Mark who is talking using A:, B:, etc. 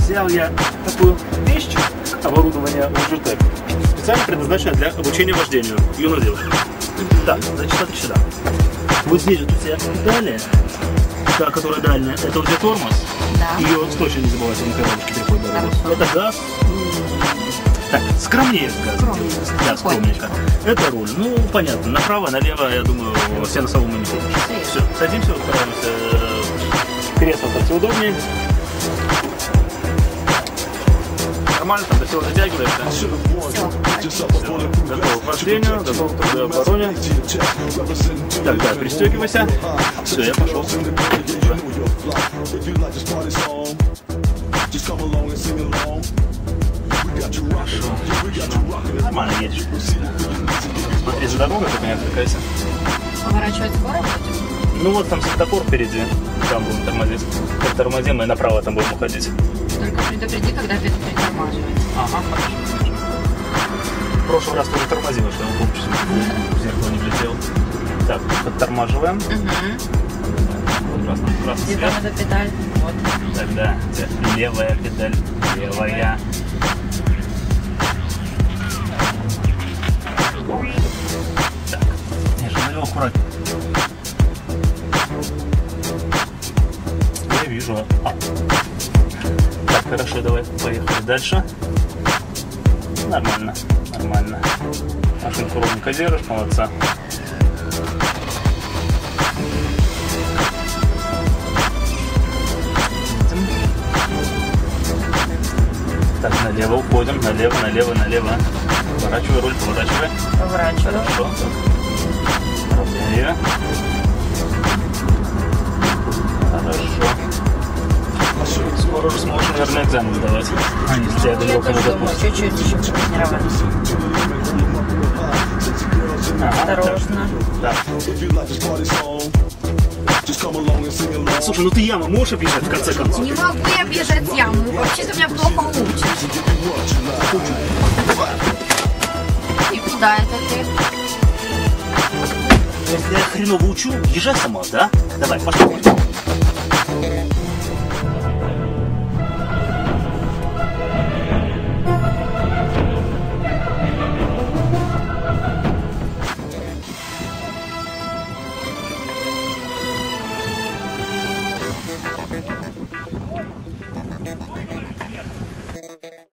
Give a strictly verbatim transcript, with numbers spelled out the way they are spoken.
A: взял я такую вещь, оборудование ЛЖТ, специально предназначенное для обучения вождению юных девушек. Так, значит, смотри сюда. Вот здесь вот у тебя педали, та, которая дальняя, это уже тормоз.
B: Да.
A: Ее точно не забывайте, на коробочке переходит дорогу. Это газ. Так, скромнее газ. Да, скромненько. Это руль. Ну, понятно, направо, налево, я думаю, все на солому не будут. Все, садимся, стараемся. Кресло так все удобнее. Нормально, там до всего дотягиваешься. Все. Готов к вождению, готов к обороне. Так, да, пристегивайся. Все, я пошел. Нормально едешь. Смотри, за дорогой только не отвлекайся.
B: Поворачивать скоро будем?
A: Ну вот там светофор впереди. Там будем тормозить. Как тормозим, и направо там будем уходить.
B: Только предупреди, когда притормаживать.
A: Ага, хорошо. В прошлый раз тоже тормозила, что я помню, что в зеркало не влетел. Так, подтормаживаем.
B: Угу.
A: Красный, красный
B: Где
A: свет.
B: там эта педаль? Вот.
A: Тогда левая педаль, левая. Так, не же, аккуратнее. Я вижу. А. Так, хорошо, давай поехали дальше. Нормально, нормально. Машинку ровненько держишь, молодца. Так, налево уходим, налево, налево, налево. Поворачивай руль, поворачивай.
B: Поворачиваю.
A: Хорошо. Ровнее. Хорошо. Скоро уже сможешь, наверное, экзамен сдавать. А, не тебя
B: Ну, я тоже думаю, чуть-чуть еще потренироваться.
A: Ага,
B: Осторожно.
A: так. Слушай, ну ты яму можешь объезжать в конце концов?
B: Не могу я объезжать яму. Вообще-то у меня плохо учишь. И куда это ты?
A: Если я хреново учу, езжай сама, да? Давай, пошли.